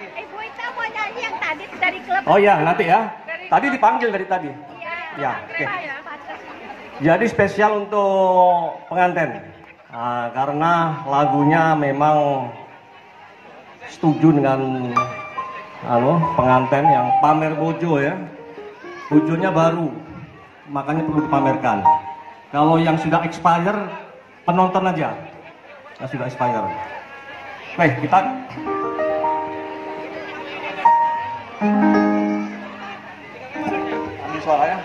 Ibu Ita mau nyanyi yang tadi dari klub. Oh ya, nanti ya. Tadi dipanggil dari tadi. Iya. Ya, oke. Jadi spesial untuk pengantin. Nah, karena lagunya memang setuju dengan pengantin yang pamer bojo ya. Bojonya baru, makanya perlu dipamerkan. Kalau yang sudah expire, penonton aja. Yang sudah expire. Baik, kita ambil suaranya.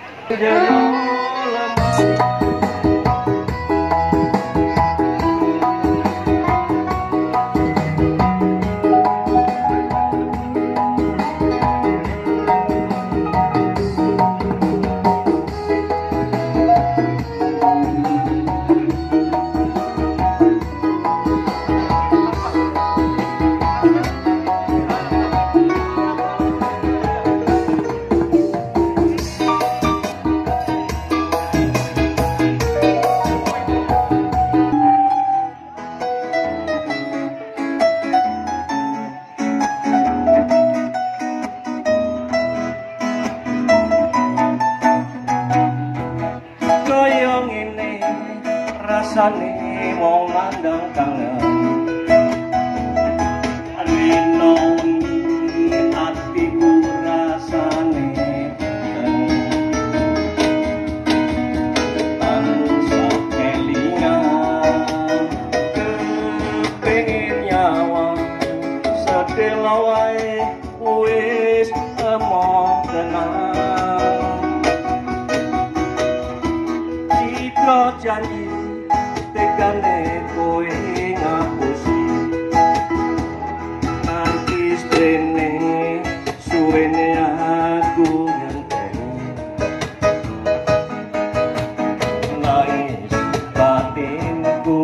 Rasane wong mandang kangen Rino atiku rasane tansah kelingan kepengin nyawa sedelo wae wis emong tenang citra janji tegane kowe ngapusi nanti strene suwene aku ngenteni nangis batinku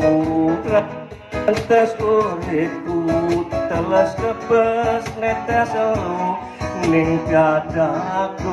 tetes uripku teles kebes netes ning dadaku.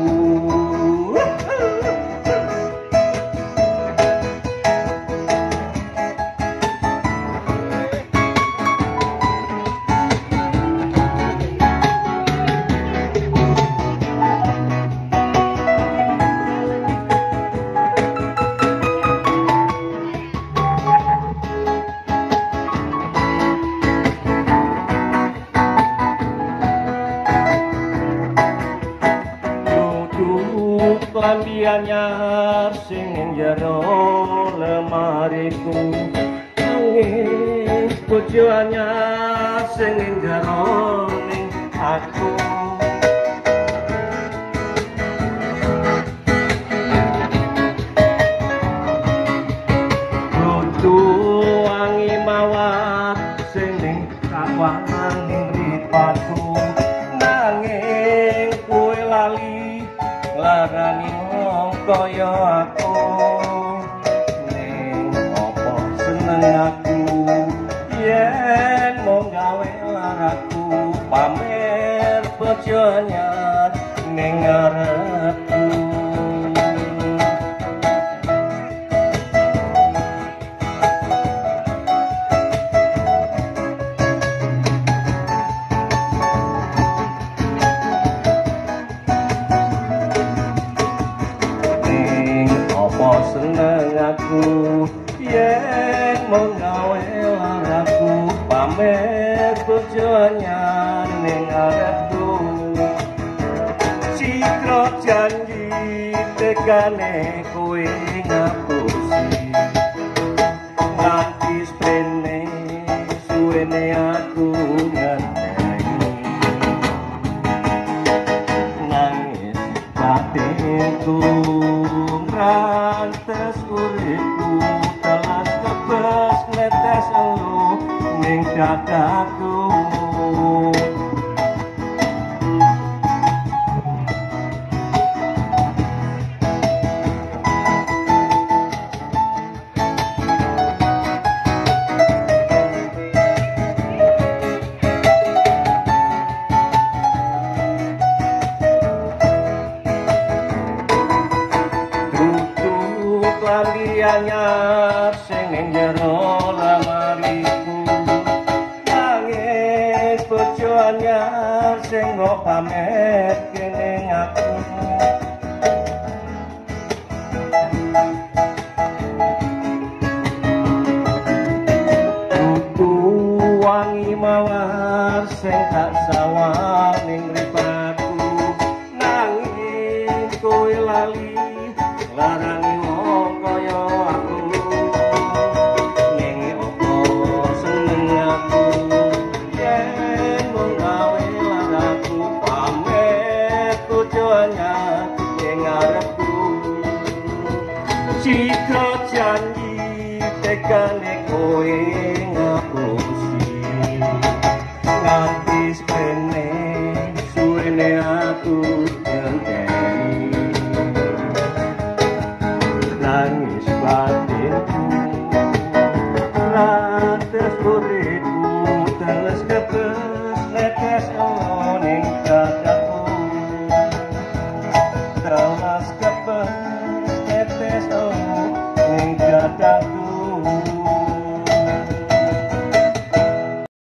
Lambianya sing jero lemariku nangis bojoannya sing jero ning aku kudu wangi mawar sing ning kawangan mripatku nanging kowe lali larani kaya aku ning apa seneng aku yen mung gawe laraku pamer bojone ning ngarepku seneng aku yen mung gawe laraku pamer bojone ning ngarepku citra janji tegane kowe ngapusi nganti sprene suwene aku ngenteni nangis batinku rantes uripku telas kebes netes ning dadaku lambianya sing ning jero lemariku nangis bojo anyar sing kok pamit kene aku wangi mawar sing tak sawang ning mripatku nanging kowe lali larangi wong kaya aku ning opo seneng aku yen mung gawe laraku pamit bojo anyar ning ngarepku jika janji tekane kowe